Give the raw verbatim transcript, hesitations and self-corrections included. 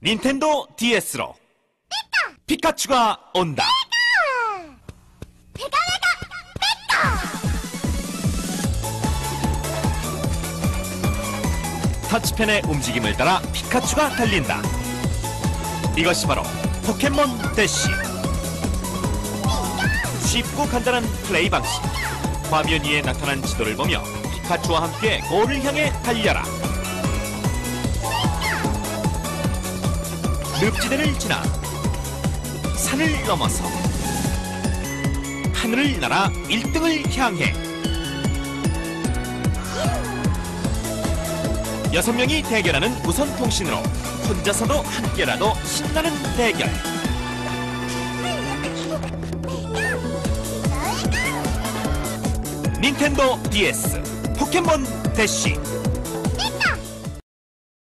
닌텐도 디에스로 피카츄가 온다. 페가 페가 페가. 터치펜의 움직임을 따라 피카츄가 달린다. 이것이 바로 포켓몬 대시. 쉽고 간단한 플레이 방식. 화면 위에 나타난 지도를 보며 피카츄와 함께 골을 향해 달려라. 늪지대를 지나 산을 넘어서 하늘을 날아 일 등을 향해 여섯 명이 대결하는 무선 통신으로 혼자서도 함께라도 신나는 대결. 닌텐도 디에스 포켓몬 대시.